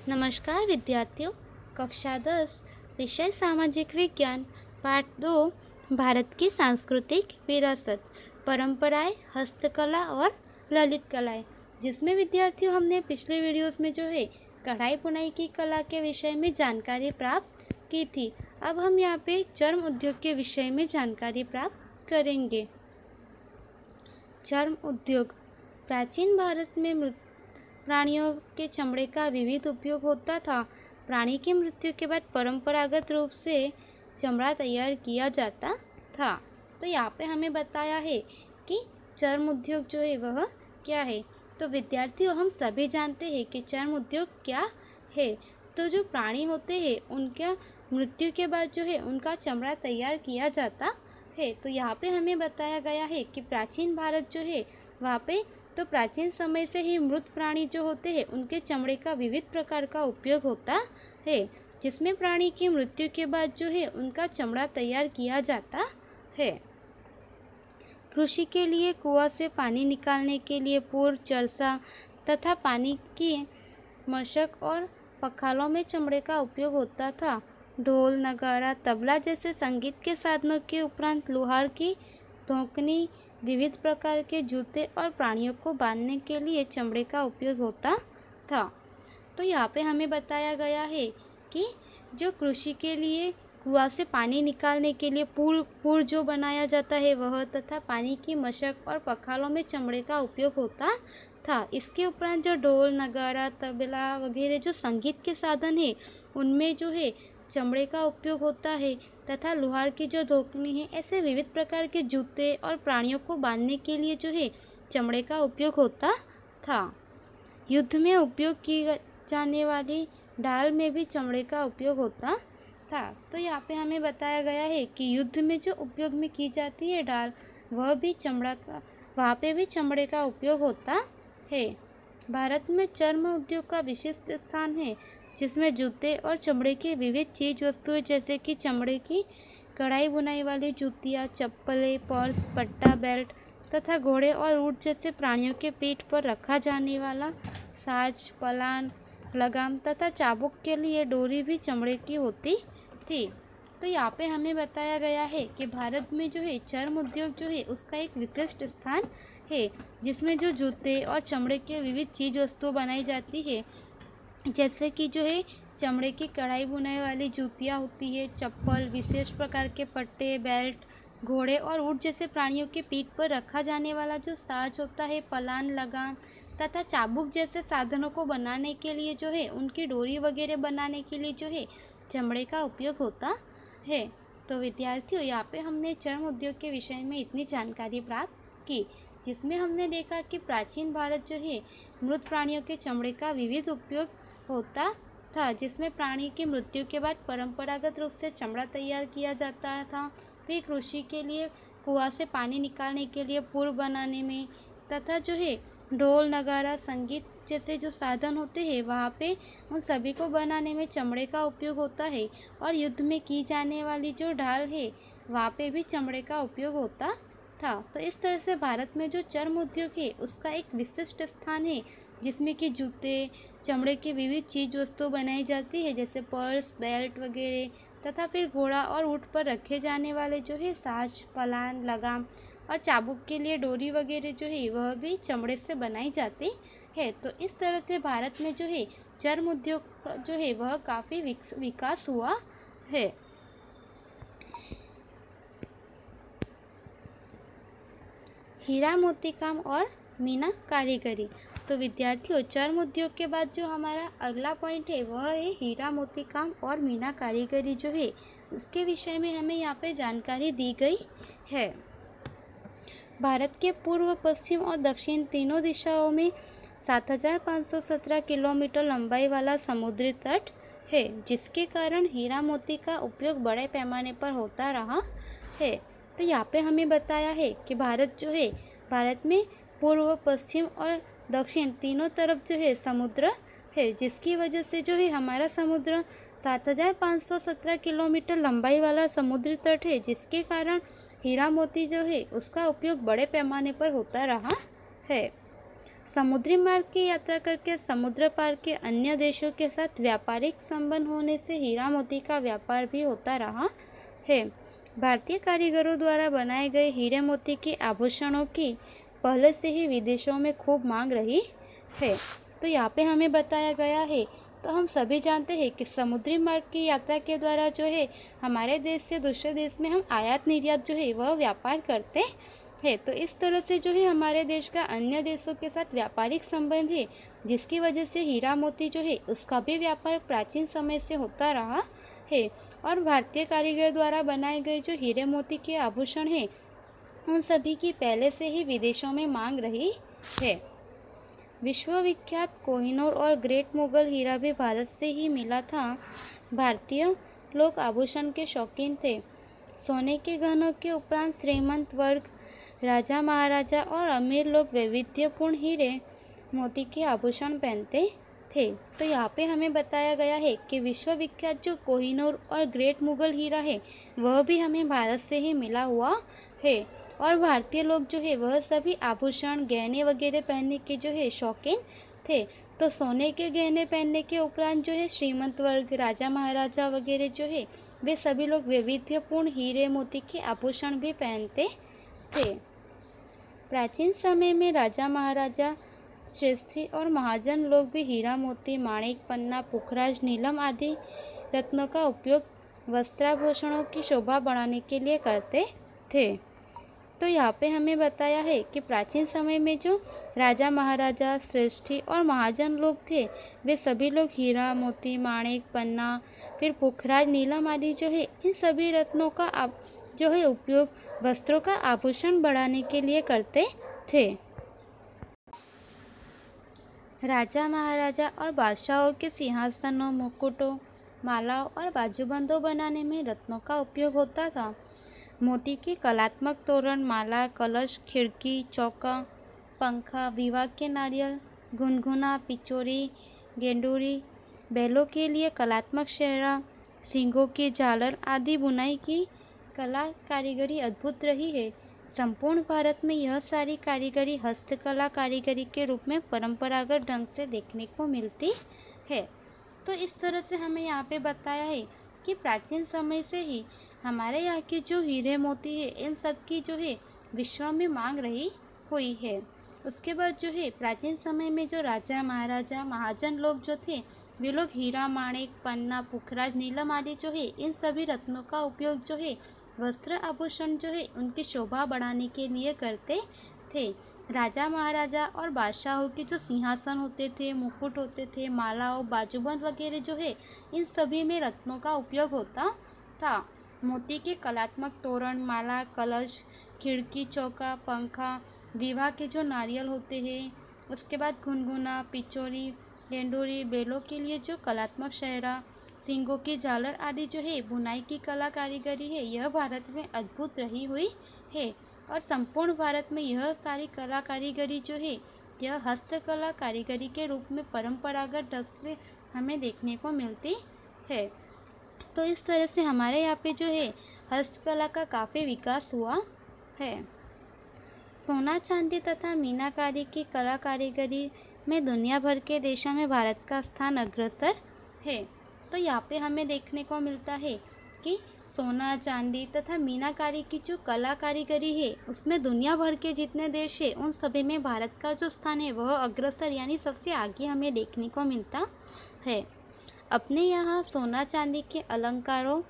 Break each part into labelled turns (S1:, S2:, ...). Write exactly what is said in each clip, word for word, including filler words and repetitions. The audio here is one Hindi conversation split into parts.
S1: नमस्कार विद्यार्थियों। कक्षा दस विषय सामाजिक विज्ञान पाठ दो भारत की सांस्कृतिक विरासत परंपराएं, हस्तकला और ललित कलाएं, जिसमें विद्यार्थियों हमने पिछले वीडियोस में जो है कढ़ाई बुनाई की कला के विषय में जानकारी प्राप्त की थी। अब हम यहाँ पे चर्म उद्योग के विषय में जानकारी प्राप्त करेंगे। चर्म उद्योग प्राचीन भारत में मृत प्राणियों के चमड़े का विविध उपयोग होता था। प्राणी की मृत्यु के बाद परंपरागत रूप से चमड़ा तैयार किया जाता था। तो यहाँ पे हमें बताया है कि चर्म उद्योग जो है वह क्या है। तो विद्यार्थियों, हम सभी जानते हैं कि चर्म उद्योग क्या है। तो जो प्राणी होते हैं उनका मृत्यु के बाद जो है उनका चमड़ा तैयार किया जाता है। तो यहाँ पे हमें बताया गया है कि प्राचीन भारत जो है वहाँ पे तो प्राचीन समय से ही मृत प्राणी जो होते हैं उनके चमड़े का विविध प्रकार का उपयोग होता है, जिसमें प्राणी की मृत्यु के बाद जो है उनका चमड़ा तैयार किया जाता है। कृषि के लिए कुआं से पानी निकालने के लिए पुर, चरसा तथा पानी की मशक और पखालों में चमड़े का उपयोग होता था। ढोल, नगारा, तबला जैसे संगीत के साधनों के उपरांत लोहार की धोकनी, विविध प्रकार के जूते और प्राणियों को बांधने के लिए चमड़े का उपयोग होता था। तो यहाँ पे हमें बताया गया है कि जो कृषि के लिए कुआं से पानी निकालने के लिए पुल पुर जो बनाया जाता है वह, तथा पानी की मशक और पखालों में चमड़े का उपयोग होता था। इसके उपरांत जो ढोल, नगारा, तबला वगैरह जो संगीत के साधन है उनमें जो है चमड़े का उपयोग होता है, तथा लोहार की जो धोकनी है, ऐसे विविध प्रकार के जूते और प्राणियों को बांधने के लिए जो है चमड़े का उपयोग होता था। युद्ध में उपयोग की जाने वाली ढाल में भी चमड़े का उपयोग होता था। तो यहाँ पे हमें बताया गया है कि युद्ध में जो उपयोग में की जाती है ढाल, वह भी चमड़ा का वहाँ पे भी चमड़े का उपयोग होता है। भारत में चर्म उद्योग का विशिष्ट स्थान है, जिसमें जूते और चमड़े के विविध चीज वस्तुएं जैसे कि चमड़े की कढ़ाई बुनाई वाली जूतियाँ, चप्पलें, पर्स, पट्टा, बेल्ट तथा घोड़े और ऊंट जैसे प्राणियों के पीठ पर रखा जाने वाला साज, पलान, लगाम तथा चाबुक के लिए डोरी भी चमड़े की होती थी। तो यहाँ पे हमें बताया गया है कि भारत में जो है चर्म उद्योग जो है उसका एक विशिष्ट स्थान है, जिसमें जो जूते और चमड़े के विविध चीज वस्तुएं बनाई जाती है, जैसे कि जो है चमड़े की कढ़ाई बुनाई वाली जूतियाँ होती है, चप्पल, विशेष प्रकार के पट्टे, बेल्ट, घोड़े और ऊंट जैसे प्राणियों के पीठ पर रखा जाने वाला जो साज होता है, पलान, लगाम तथा चाबुक जैसे साधनों को बनाने के लिए जो है उनकी डोरी वगैरह बनाने के लिए जो है चमड़े का उपयोग होता है। तो विद्यार्थियों, यहाँ पे हमने चर्म उद्योग के विषय में इतनी जानकारी प्राप्त की, जिसमें हमने देखा कि प्राचीन भारत जो है मृत प्राणियों के चमड़े का विविध उपयोग होता था, जिसमें प्राणी की मृत्यु के बाद परंपरागत रूप से चमड़ा तैयार किया जाता था। फिर कृषि के लिए कुआं से पानी निकालने के लिए पुर बनाने में, तथा जो है ढोल, नगारा, संगीत जैसे जो साधन होते हैं वहाँ पे उन सभी को बनाने में चमड़े का उपयोग होता है। और युद्ध में की जाने वाली जो ढाल है वहाँ पे भी चमड़े का उपयोग होता था। तो इस तरह से भारत में जो चर्म उद्योग है उसका एक विशिष्ट स्थान है, जिसमें कि जूते, चमड़े की विविध चीज वस्तु बनाई जाती है, जैसे पर्स, बेल्ट वगैरह, तथा फिर घोड़ा और ऊंट पर रखे जाने वाले जो है साज, पलान, लगाम और चाबुक के लिए डोरी वगैरह जो है वह भी चमड़े से बनाई जाती है। तो इस तरह से भारत में जो है चर्म उद्योग जो है वह काफ़ी विकास हुआ है। हीरा मोती काम और मीना कारीगरी। तो विद्यार्थियों, चर्म उद्योग के बाद जो हमारा अगला पॉइंट है वह है हीरा मोती काम और मीना कारीगरी जो है उसके विषय में हमें यहाँ पे जानकारी दी गई है। भारत के पूर्व, पश्चिम और दक्षिण तीनों दिशाओं में सात हज़ार पाँच सौ सत्रह किलोमीटर लंबाई वाला समुद्री तट है, जिसके कारण हीरा मोती का उपयोग बड़े पैमाने पर होता रहा है। तो यहाँ पे हमें बताया है कि भारत जो है भारत में पूर्व, पश्चिम और दक्षिण तीनों तरफ जो है समुद्र है, जिसकी वजह से जो है हमारा समुद्र सात हज़ार पाँच सौ सत्रह किलोमीटर लंबाई वाला समुद्री तट है, जिसके कारण हीरा मोती जो है उसका उपयोग बड़े पैमाने पर होता रहा है। समुद्री मार्ग की यात्रा करके समुद्र पार के अन्य देशों के साथ व्यापारिक संबंध होने से हीरा मोती का व्यापार भी होता रहा है। भारतीय कारीगरों द्वारा बनाए गए हीरे मोती के आभूषणों की पहले से ही विदेशों में खूब मांग रही है। तो यहाँ पे हमें बताया गया है, तो हम सभी जानते हैं कि समुद्री मार्ग की यात्रा के द्वारा जो है हमारे देश से दूसरे देश में हम आयात निर्यात जो है वह व्यापार करते हैं। तो इस तरह से जो है हमारे देश का अन्य देशों के साथ व्यापारिक संबंध है, जिसकी वजह से हीरा मोती जो है उसका भी व्यापार प्राचीन समय से होता रहा है। और भारतीय कारीगर द्वारा बनाए गए जो हीरे मोती के आभूषण हैं उन सभी की पहले से ही विदेशों में मांग रही है। विश्वविख्यात कोहिनूर और ग्रेट मुगल हीरा भी भारत से ही मिला था। भारतीय लोग आभूषण के शौकीन थे। सोने के गहनों के उपरांत श्रीमंत वर्ग, राजा महाराजा और अमीर लोग वैविध्यपूर्ण हीरे मोती के आभूषण पहनते थे। तो यहाँ पे हमें बताया गया है कि विश्वविख्यात जो कोहिनूर और ग्रेट मुगल हीरा है वह भी हमें भारत से ही मिला हुआ है। और भारतीय लोग जो है वह सभी आभूषण गहने वगैरह पहनने के जो है शौकीन थे। तो सोने के गहने पहनने के उपरांत जो है श्रीमंत वर्ग, राजा महाराजा वगैरह जो है वे सभी लोग वैविध्यपूर्ण हीरे मोती के आभूषण भी पहनते थे। प्राचीन समय में राजा महाराजा, श्रेष्ठी और महाजन लोग भी हीरा मोती, माणिक, पन्ना, पुखराज, नीलम आदि रत्नों का उपयोग वस्त्राभूषणों की शोभा बढ़ाने के लिए करते थे। तो यहाँ पे हमें बताया है कि प्राचीन समय में जो राजा महाराजा, श्रेष्ठी और महाजन लोग थे वे सभी लोग हीरा मोती, माणिक, पन्ना, फिर पुखराज, नीलम आदि जो है इन सभी रत्नों का आप जो है उपयोग वस्त्रों का आभूषण बढ़ाने के लिए करते थे। राजा महाराजा और बादशाहों के सिंहासनों, मुकुटों, मालाओं और बाजूबंदों बनाने में रत्नों का उपयोग होता था। मोती के कलात्मक तोरण, माला, कलश, खिड़की, चौका, पंखा, विवाह के नारियल, घुनघुना, पिचोरी, गेंडूरी, बैलों के लिए कलात्मक सेहरा, सींगों की झालर आदि बुनाई की कला कारीगरी अद्भुत रही है। संपूर्ण भारत में यह सारी कारीगरी हस्तकला कारीगरी के रूप में परंपरागत ढंग से देखने को मिलती है। तो इस तरह से हमें यहाँ पे बताया है कि प्राचीन समय से ही हमारे यहाँ के जो हीरे मोती है इन सब की जो है विश्व में मांग रही हुई है। उसके बाद जो है प्राचीन समय में जो राजा महाराजा, महाजन लोग जो थे वे लोग हीरा, माणिक, पन्ना, पुखराज, नीलम आदि जो है इन सभी रत्नों का उपयोग जो है वस्त्र आभूषण जो है उनकी शोभा बढ़ाने के लिए करते थे। राजा महाराजा और बादशाहों के जो सिंहासन होते थे, मुकुट होते थे, मालाओं, बाजूबंद वगैरह जो है इन सभी में रत्नों का उपयोग होता था। मोती के कलात्मक तोरण, माला, कलश, खिड़की, चौका, पंखा, विवाह के जो नारियल होते हैं, उसके बाद घुनघुना, पिचोरी, गेंडूरी, बैलों के लिए जो कलात्मक सेहरा, सींगों की झालर आदि जो है बुनाई की कला कारीगरी है यह भारत में अद्भुत रही हुई है। और संपूर्ण भारत में यह सारी कला कारीगरी जो है यह हस्तकला कारीगरी के रूप में परंपरागत ढंग से हमें देखने को मिलती है। तो इस तरह से हमारे यहाँ पे जो है हस्तकला का काफ़ी विकास हुआ है। सोना, चांदी तथा मीनाकारी की कला कारीगरी में दुनिया भर के देशों में भारत का स्थान अग्रसर है। तो यहाँ पे हमें देखने को मिलता है कि सोना, चांदी तथा मीनाकारी की जो कला कारीगरी है उसमें दुनिया भर के जितने देश है उन सभी में भारत का जो स्थान है वह अग्रसर यानी सबसे आगे हमें देखने को मिलता है। अपने यहाँ सोना चांदी के अलंकारों,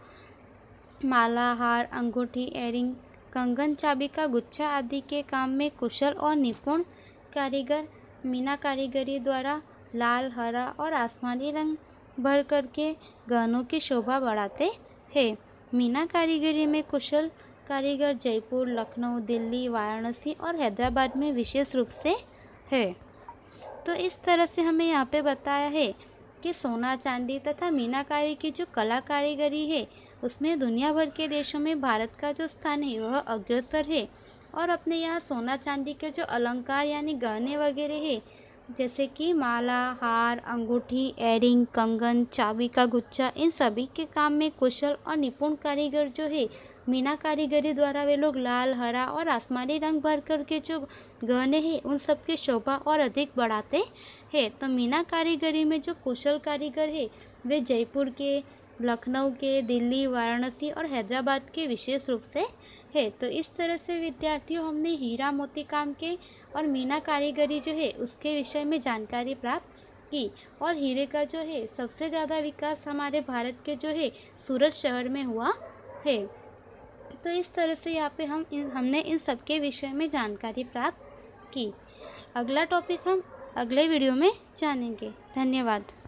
S1: माला, हार, अंगूठी, एयरिंग, कंगन, चाबी का गुच्छा आदि के काम में कुशल और निपुण कारीगर मीना कारीगरी द्वारा लाल, हरा और आसमानी रंग भर करके गहनों की शोभा बढ़ाते हैं। मीना कारीगरी में कुशल कारीगर जयपुर, लखनऊ, दिल्ली, वाराणसी और हैदराबाद में विशेष रूप से है। तो इस तरह से हमें यहाँ पे बताया है कि सोना, चांदी तथा मीनाकारी की जो कला कारीगरी है उसमें दुनिया भर के देशों में भारत का जो स्थान है वह अग्रसर है। और अपने यहाँ सोना चांदी के जो अलंकार यानी गहने वगैरह है जैसे कि माला, हार, अंगूठी, एयरिंग, कंगन, चाबी का गुच्छा इन सभी के काम में कुशल और निपुण कारीगर जो है मीना कारीगरी द्वारा वे लोग लाल, हरा और आसमानी रंग भर कर के जो गहने हैं उन सब की शोभा और अधिक बढ़ाते हैं। तो मीना कारीगरी में जो कुशल कारीगर है वे जयपुर के, लखनऊ के, दिल्ली, वाराणसी और हैदराबाद के विशेष रूप से है। तो इस तरह से विद्यार्थियों हमने हीरा मोती काम के और मीना कारीगरी जो है उसके विषय में जानकारी प्राप्त की। और हीरे का जो है सबसे ज़्यादा विकास हमारे भारत के जो है सूरत शहर में हुआ है। तो इस तरह से यहाँ पे हम इन हमने इन सब के विषय में जानकारी प्राप्त की। अगला टॉपिक हम अगले वीडियो में जानेंगे। धन्यवाद।